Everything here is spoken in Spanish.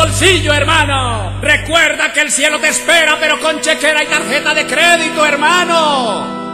bolsillo, hermano. Recuerda que el cielo te espera, pero con chequera y tarjeta de crédito, hermano.